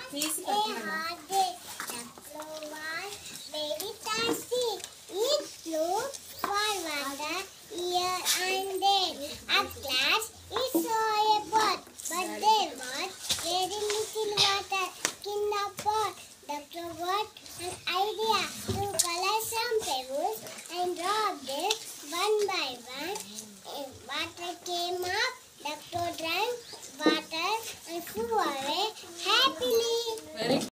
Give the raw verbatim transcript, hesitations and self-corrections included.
Easy a hard day. The crow was very thirsty. It looked for water here and there. At last, it saw a pot, but there was very little water in the pot. The crow got an idea to